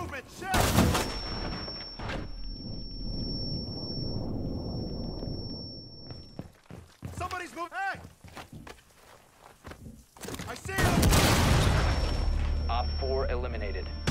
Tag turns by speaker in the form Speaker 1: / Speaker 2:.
Speaker 1: movement! Shit! Somebody's moving! Hey! I see him!
Speaker 2: Op 4 eliminated.